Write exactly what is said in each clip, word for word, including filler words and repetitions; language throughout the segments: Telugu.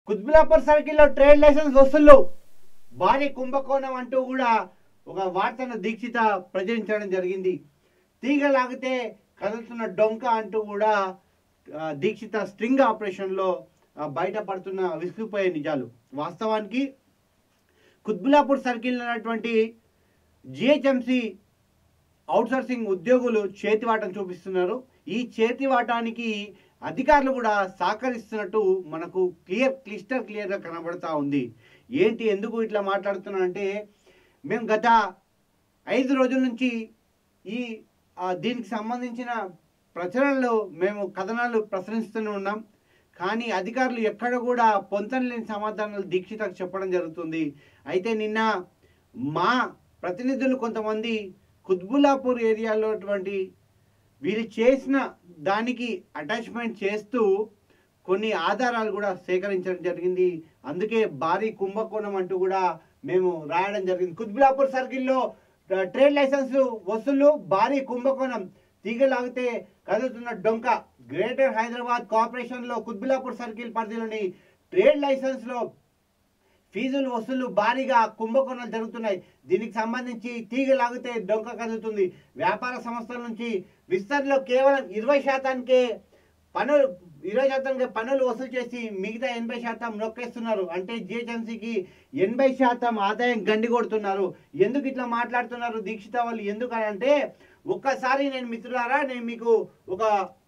కుత్బుల్లాపూర్ సర్కిల్లో ట్రేడ్ లైసెన్స్ వసూళ్లు భారీ కుంభకోణం అంటూ కూడా ఒక వార్తను దీక్షిత ప్రచురించడం జరిగింది. తీగ లాగితే కదులుతున్న డొంక అంటూ కూడా దీక్షిత స్ట్రింగ్ ఆపరేషన్లో బయటపడుతున్న విసిగిపోయే నిజాలు. వాస్తవానికి కుత్బుల్లాపూర్ సర్కిల్ ఉన్నటువంటి జిహెచ్ఎంసి అవుట్సోర్సింగ్ ఉద్యోగులు చేతివాటం చూపిస్తున్నారు. ఈ చేతివాటానికి అధికారులు కూడా సహకరిస్తున్నట్టు మనకు క్లియర్ క్లిస్టర్ క్లియర్గా కనబడతా ఉంది. ఏంటి ఎందుకు ఇట్లా మాట్లాడుతున్నానంటే, మేము గత ఐదు రోజుల నుంచి ఈ దీనికి సంబంధించిన ప్రచురణలు మేము కథనాలు ప్రచురిస్తూనే ఉన్నాం. కానీ అధికారులు ఎక్కడ కూడా పొంతన లేని సమాధానాలు దీక్షితకు చెప్పడం జరుగుతుంది. అయితే నిన్న మా ప్రతినిధులు కొంతమంది కుత్బుల్లాపూర్ ఏరియాలో అటువంటి వీళ్ళు చేసిన దానికి అటాచ్మెంట్ చేస్తూ కొన్ని ఆధారాలు కూడా సేకరించడం జరిగింది. అందుకే భారీ కుంభకోణం అంటూ కూడా మేము రాయడం జరిగింది. కుత్బుల్లాపూర్ సర్కిల్లో ట్రేడ్ లైసెన్స్ వసూలు భారీ కుంభకోణం, తీగలాగితే కదులుతున్న డొంక. గ్రేటర్ హైదరాబాద్ కార్పొరేషన్లో కుత్బుల్లాపూర్ సర్కిల్ పరిధిలోని ట్రేడ్ లైసెన్స్లో ఫీజులు వసూలు భారీగా కుంభకోణాలు జరుగుతున్నాయి. దీనికి సంబంధించి తీగ లాగితే డొంక కదులుతుంది. వ్యాపార సంస్థల నుంచి విస్తరణలో కేవలం ఇరవై శాతానికే పనులు ఇరవై శాతానికి పనులు వసూలు చేసి మిగతా ఎనభై శాతం నొక్కేస్తున్నారు. అంటే జిహెచ్ఎంసీకి ఎనభై శాతం ఆదాయం గండి కొడుతున్నారు. ఎందుకు ఇట్లా మాట్లాడుతున్నారు దీక్షిత వాళ్ళు? ఎందుకనంటే ఒక్కసారి నేను మిత్రులారా నేను మీకు ఒక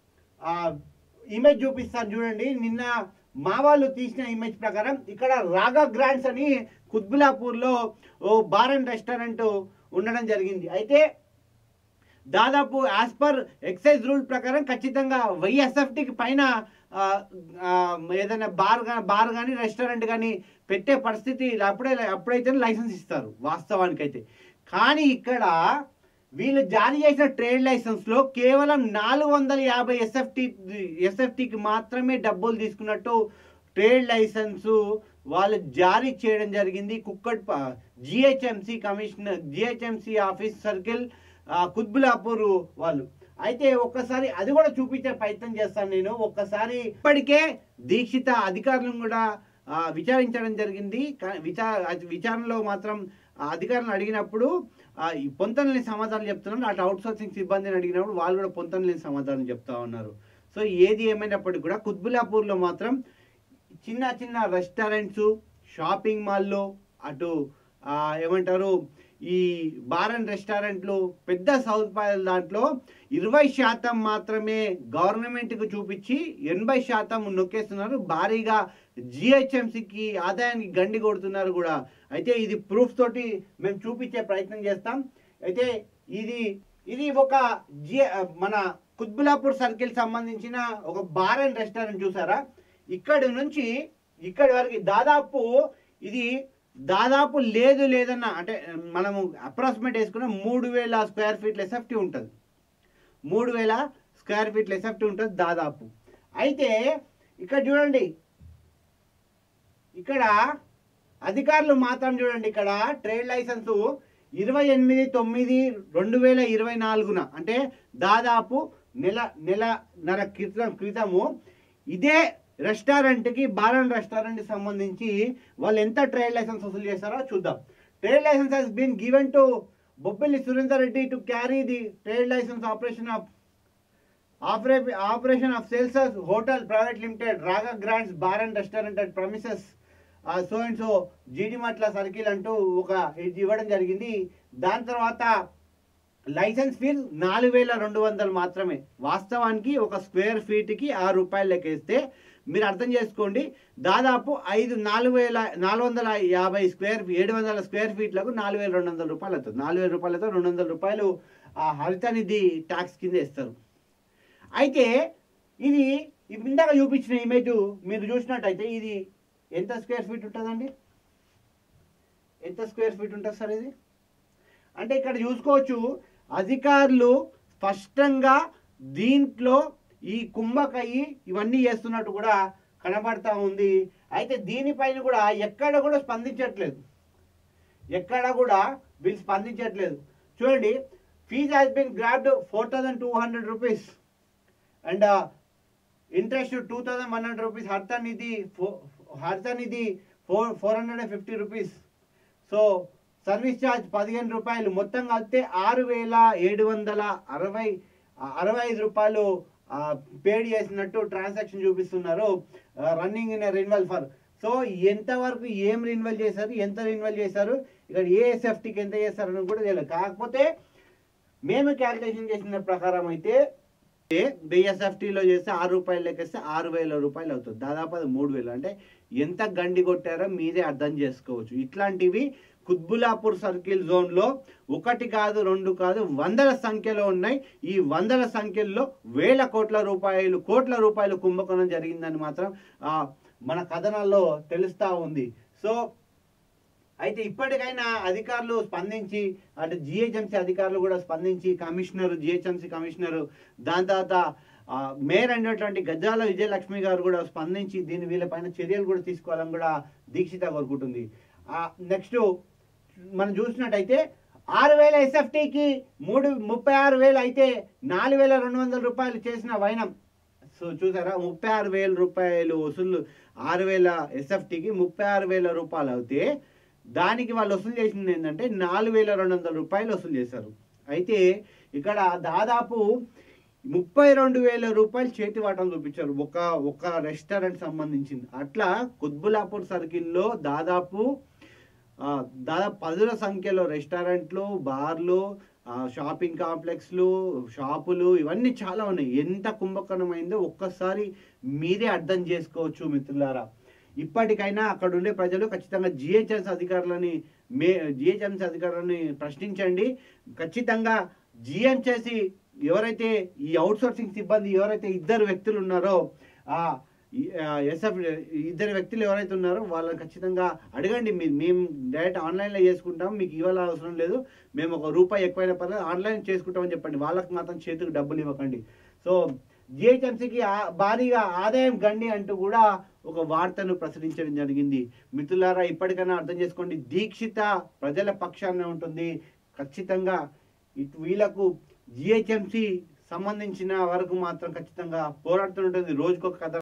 ఇమేజ్ చూపిస్తాను చూడండి. నిన్న మా వాళ్ళు తీసిన ఇమేజ్ ప్రకారం ఇక్కడ రాగా గ్రాండ్స్ అని కుత్బుల్లాపూర్లో ఓ బార్ అండ్ రెస్టారెంట్ ఉండడం జరిగింది. అయితే దాదాపు యాజ్ పర్ ఎక్సైజ్ రూల్ ప్రకారం ఖచ్చితంగా వైఎస్ఎఫ్టీకి పైన ఏదైనా బార్ బార్ కానీ రెస్టారెంట్ కానీ పెట్టే పరిస్థితి అప్పుడే అప్పుడైతే లైసెన్స్ ఇస్తారు వాస్తవానికైతే. కానీ ఇక్కడ వీళ్ళు జారీ చేసిన ట్రేడ్ లైసెన్స్లో కేవలం నాలుగు వందల యాభై ఎస్ఎఫ్టీ ఎస్ఎఫ్టీకి మాత్రమే డబ్బులు తీసుకున్నట్టు ట్రేడ్ లైసెన్సు వాళ్ళు జారీ చేయడం జరిగింది. కుక్కట్ GHMC commissioner GHMC office circle Qutbullapur వాళ్ళు. అయితే ఒక్కసారి అది కూడా చూపించే ప్రయత్నం చేస్తాను నేను. ఒక్కసారి ఇప్పటికే దీక్షిత అధికారులను కూడా విచారించడం జరిగింది. విచార విచారణలో మాత్రం అధికారులను అడిగినప్పుడు పొంతన లేని సమాధానం చెప్తున్నారు. అటు అవుట్ సోర్సింగ్ సిబ్బందిని అడిగినప్పుడు వాళ్ళు కూడా పొంతన లేని సమాధానం చెప్తా ఉన్నారు. సో ఏది ఏమైనప్పటికీ కూడా కుత్బుల్లాపూర్లో మాత్రం చిన్న చిన్న రెస్టారెంట్స్, షాపింగ్ మాల్లో, అటు ఏమంటారు ఈ బార్ అండ్ రెస్టారెంట్లు, పెద్ద సౌకర్యాల దాంట్లో ఇరవై శాతం మాత్రమే గవర్నమెంట్కి చూపించి ఎనభై శాతం నొక్కేస్తున్నారు. భారీగా జిహెచ్ఎంసీకి ఆదాయానికి గండి కొడుతున్నారు కూడా. అయితే ఇది ప్రూఫ్ తోటి మేము చూపించే ప్రయత్నం చేస్తాం. అయితే ఇది ఇది ఒక జి మన కుత్బుల్లాపూర్ సర్కిల్ సంబంధించిన ఒక బార్ అండ్ రెస్టారెంట్ చూసారా? ఇక్కడి నుంచి ఇక్కడి వరకు దాదాపు ఇది దాదాపు లేదు లేదన్న అంటే మనము అప్రాక్సిమేట్ వేసుకున్న మూడు వేల స్క్వేర్ ఫీట్ల ఎస్ఎఫ్టీ ఉంటుంది. మూడు వేల స్క్వేర్ ఫీట్ల ఎస్ఎఫ్టీ ఉంటుంది దాదాపు. అయితే ఇక్కడ చూడండి, ఇక్కడ అధికారులు మాత్రం చూడండి, ఇక్కడ ట్రేడ్ లైసెన్సు ఇరవై ఎనిమిది తొమ్మిది రెండు వేల ఇరవై నాలుగున అంటే దాదాపు నెల నెలన్నర క్రితం క్రితము ఇదే రెస్టారెంట్కి బార్ అండ్ రెస్టారెంట్కి సంబంధించి వాళ్ళు ఎంత ట్రేడ్ లైసెన్స్ వసూలు చేస్తారో చూద్దాం. Trade license has been given to Bobbili Surender Reddy to carry the trade license operation of operation of sales hotel private limited Raga Grands bar and restaurant and premises so and so Jeedimetla circle అంటూ ఒక ఇది ఇవ్వడం జరిగింది. దాని తర్వాత లైసెన్స్ ఫీజు నాలుగు వేల రెండు వందలు మాత్రమే. వాస్తవానికి ఒక స్క్వేర్ ఫీట్కి ఆరు రూపాయలు లెక్కేస్తే మీరు అర్థం చేసుకోండి, దాదాపు ఐదు నాలుగు వేల నాలుగు వందల యాభై స్క్వేర్ ఏడు వందల స్క్వేర్ ఫీట్లకు నాలుగు వేల రెండు వందల రూపాయలు అవుతుంది. నాలుగు వేల రూపాయలతో రెండు వందల రూపాయలు ఆ హరిత నిధి ట్యాక్స్ కింద ఇస్తారు. అయితే ఇది ఇందాక చూపించిన ఇమేజ్ మీరు చూసినట్టయితే ఇది ఎంత స్క్వేర్ ఫీట్ ఉంటుందండి? ఎంత స్క్వేర్ ఫీట్ ఉంటుంది సార్ ఇది? అంటే ఇక్కడ చూసుకోవచ్చు అధికారులు స్పష్టంగా దీంట్లో ఈ కుంభకయ్యి ఇవన్నీ చేస్తున్నట్టు కూడా కనబడతా ఉంది. అయితే దీనిపైన కూడా ఎక్కడ కూడా స్పందించట్లేదు, ఎక్కడ కూడా వీళ్ళు స్పందించట్లేదు. చూడండి, fees has been grabbed four thousand two hundred rupees and interest two thousand one hundred rupees. హర్త నిధి హర్తనిధి four four hundred and fifty rupees. So service charge పదిహేను రూపాయలు, మొత్తం కలిపితే ఆరు వేల ఏడు వందల అరవై అరవై ఐదు రూపాయలు పేడ్ చేసినట్టు ట్రాన్సాక్షన్ చూపిస్తున్నారు running in renewal for. So ఎంతవరకు ఏం రెన్యువల్ చేశారు, ఎంత రెన్యువల్ చేశారు, ఇక్కడ ఏఎస్ఎఫ్టీకి ఎంత చేశారని కూడా తెలియదు. కాకపోతే మేము క్యాల్కులేషన్ చేసిన ప్రకారం అయితే బిఎస్ఎఫ్టీలో చేస్తే ఆరు రూపాయలు లెక్కేస్తే ఆరు వేల రూపాయలు అవుతుంది, దాదాపు అది మూడు వేలు. అంటే ఎంత గండి కొట్టారో మీరే అర్థం చేసుకోవచ్చు. ఇట్లాంటివి కుత్బులాపూర్ సర్కిల్ జోన్లో ఒకటి కాదు రెండు కాదు వందల సంఖ్యలో ఉన్నాయి. ఈ వందల సంఖ్యల్లో వేల కోట్ల రూపాయలు కోట్ల రూపాయలు కుంభకోణం జరిగిందని మాత్రం మన కథనాల్లో తెలుస్తూ ఉంది. సో అయితే ఇప్పటికైనా అధికారులు స్పందించి, అంటే జిహెచ్ఎంసీ అధికారులు కూడా స్పందించి, కమిషనర్ జిహెచ్ఎంసీ కమిషనరు దాని తర్వాత మేయర్ అయినటువంటి గజ్జాల విజయలక్ష్మి గారు కూడా స్పందించి దీని వీళ్ళపైన చర్యలు కూడా తీసుకోవాలని కూడా దీక్షిత కోరుకుంటుంది. నెక్స్ట్ మనం చూసినట్టయితే ఆరు వేల ఎస్ఎఫ్టీకి మూడు ముప్పై ఆరు వేలు అయితే నాలుగు వేల రెండు వందల రూపాయలు చేసిన వైనం. సో చూసారా, ముప్పై ఆరు వేల రూపాయలు వసూలు, ఆరు వేల ఎస్ఎఫ్టీకి ముప్పై ఆరు వేల రూపాయలు అయితే దానికి వాళ్ళు వసూలు చేసింది ఏంటంటే నాలుగు వేల రెండు వందల రూపాయలు వసూలు చేశారు. అయితే ఇక్కడ దాదాపు ముప్పై రెండు వేల రూపాయలు చేతి వాటం చూపించారు ఒక ఒక రెస్టారెంట్ సంబంధించింది. అట్లా కుత్బులాపూర్ సర్కిల్లో దాదాపు దాదాపు పదుల సంఖ్యలో రెస్టారెంట్లు, బార్లు, షాపింగ్ కాంప్లెక్స్లు, షాపులు ఇవన్నీ చాలా ఉన్నాయి. ఎంత కుంభకోణం అయిందో ఒక్కసారి మీరే అర్థం చేసుకోవచ్చు మిత్రులారా. ఇప్పటికైనా అక్కడ ఉండే ప్రజలు ఖచ్చితంగా జిహెచ్ఎంసీ అధికారులని మే జిహెచ్ఎంసీ అధికారులని ప్రశ్నించండి. ఖచ్చితంగా జిహెచ్ఎంసీ ఎవరైతే ఈ అవుట్సోర్సింగ్ సిబ్బంది ఎవరైతే ఇద్దరు వ్యక్తులు ఉన్నారో ఆ ఎస్ఎఫ్ ఇద్దరు వ్యక్తులు ఎవరైతే ఉన్నారో వాళ్ళని ఖచ్చితంగా అడగండి. మీరు మేము డైరెక్ట్ ఆన్లైన్లో చేసుకుంటాం, మీకు ఇవ్వాల అవసరం లేదు, మేము ఒక రూపాయి ఎక్కువైనా పర్లేదు ఆన్లైన్ చేసుకుంటామని చెప్పండి. వాళ్ళకి మాత్రం చేతికి డబ్బులు ఇవ్వకండి. సో జిహెచ్ఎంసీకి భారీగా ఆదాయం గండి అంటూ కూడా ఒక వార్తను ప్రచురించడం జరిగింది. మిత్రులారా, ఇప్పటికైనా అర్థం చేసుకోండి, దీక్షిత ప్రజల పక్షాన ఉంటుంది. ఖచ్చితంగా ఇటు వీళ్ళకు జిహెచ్ఎంసీ సంబంధించిన వరకు మాత్రం ఖచ్చితంగా పోరాడుతుంటుంది. రోజుకొక కథ